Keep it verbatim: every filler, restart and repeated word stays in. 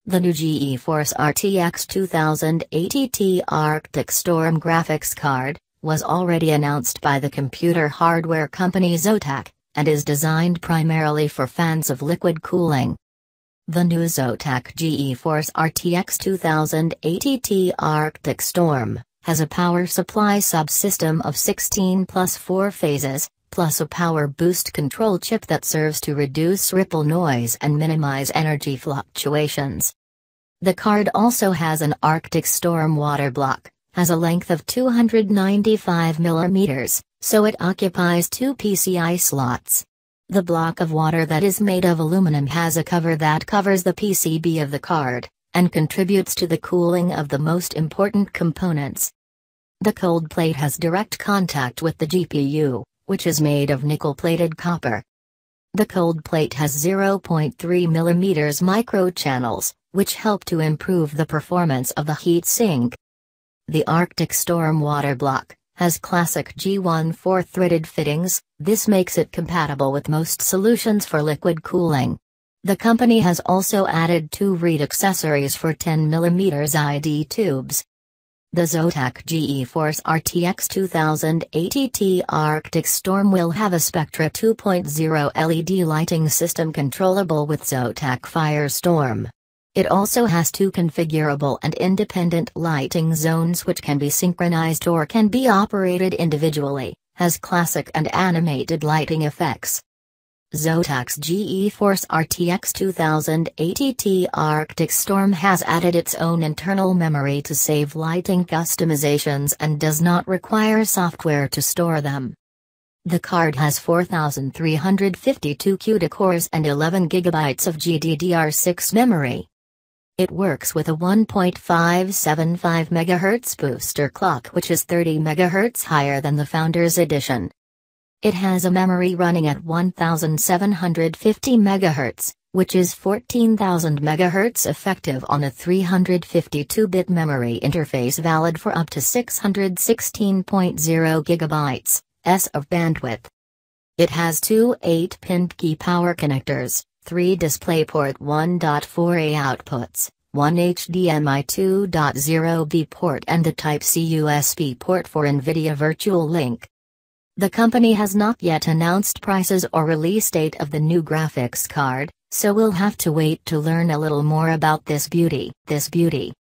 The new GeForce R T X twenty eighty Ti ArcticStorm graphics card was already announced by the computer hardware company Zotac, and is designed primarily for fans of liquid cooling. The new Zotac GeForce R T X twenty eighty Ti ArcticStorm has a power supply subsystem of sixteen plus four phases, plus a power boost control chip that serves to reduce ripple noise and minimize energy fluctuations. The card also has an ArcticStorm water block, has a length of two hundred ninety-five millimeters, so it occupies two P C I slots. The block of water that is made of aluminum has a cover that covers the P C B of the card, and contributes to the cooling of the most important components. The cold plate has direct contact with the G P U, which is made of nickel-plated copper. The cold plate has zero point three millimeters microchannels, which help to improve the performance of the heat sink. The ArcticStorm water block has classic G one four-threaded fittings. This makes it compatible with most solutions for liquid cooling. The company has also added two reed accessories for ten millimeter I D tubes. The Zotac GeForce R T X twenty eighty Ti ArcticStorm will have a Spectra two point oh L E D lighting system controllable with Zotac Firestorm. It also has two configurable and independent lighting zones which can be synchronized or can be operated individually, has classic and animated lighting effects. Zotac's GeForce R T X twenty eighty Ti ArcticStorm has added its own internal memory to save lighting customizations and does not require software to store them. The card has four thousand three hundred fifty-two CUDA cores and eleven gigabytes of G D D R six memory. It works with a one point five seven five megahertz booster clock, which is thirty megahertz higher than the Founders Edition. It has a memory running at one thousand seven hundred fifty megahertz, which is fourteen thousand megahertz effective on a three hundred fifty-two bit memory interface valid for up to six hundred sixteen point zero gigabytes S of bandwidth. It has two eight pin key power connectors, three DisplayPort one point four A outputs, one H D M I two point oh B port and a Type-C U S B port for NVIDIA Virtual Link. The company has not yet announced prices or release date of the new graphics card, so we'll have to wait to learn a little more about this beauty. This beauty.